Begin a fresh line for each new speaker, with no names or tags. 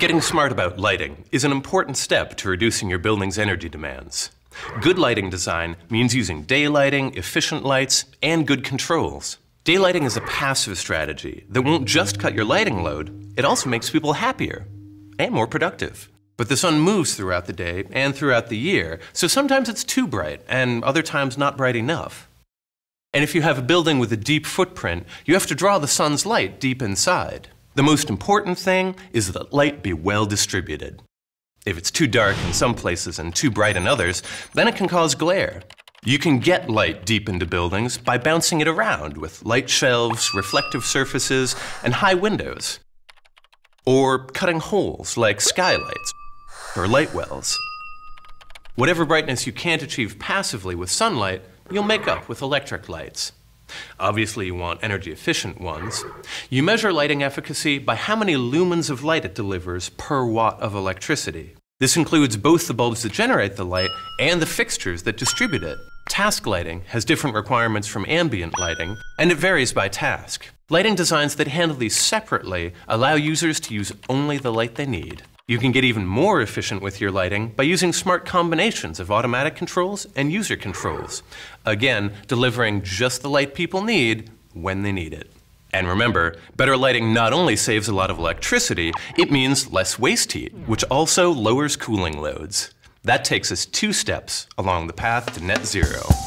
Getting smart about lighting is an important step to reducing your building's energy demands. Good lighting design means using daylighting, efficient lights, and good controls. Daylighting is a passive strategy that won't just cut your lighting load, it also makes people happier and more productive. But the sun moves throughout the day and throughout the year, so sometimes it's too bright and other times not bright enough. And if you have a building with a deep footprint, you have to draw the sun's light deep inside. The most important thing is that light be well distributed. If it's too dark in some places and too bright in others, then it can cause glare. You can get light deep into buildings by bouncing it around with light shelves, reflective surfaces, and high windows. Or cutting holes like skylights or light wells. Whatever brightness you can't achieve passively with sunlight, you'll make up with electric lights. Obviously, you want energy-efficient ones. You measure lighting efficacy by how many lumens of light it delivers per watt of electricity. This includes both the bulbs that generate the light and the fixtures that distribute it. Task lighting has different requirements from ambient lighting, and it varies by task. Lighting designs that handle these separately allow users to use only the light they need. You can get even more efficient with your lighting by using smart combinations of automatic controls and user controls. Again, delivering just the light people need when they need it. And remember, better lighting not only saves a lot of electricity, it means less waste heat, which also lowers cooling loads. That takes us 2 steps along the path to net zero.